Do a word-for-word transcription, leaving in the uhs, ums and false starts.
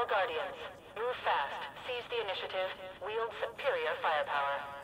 Guardians. Move fast. Seize the initiative. Wield superior firepower.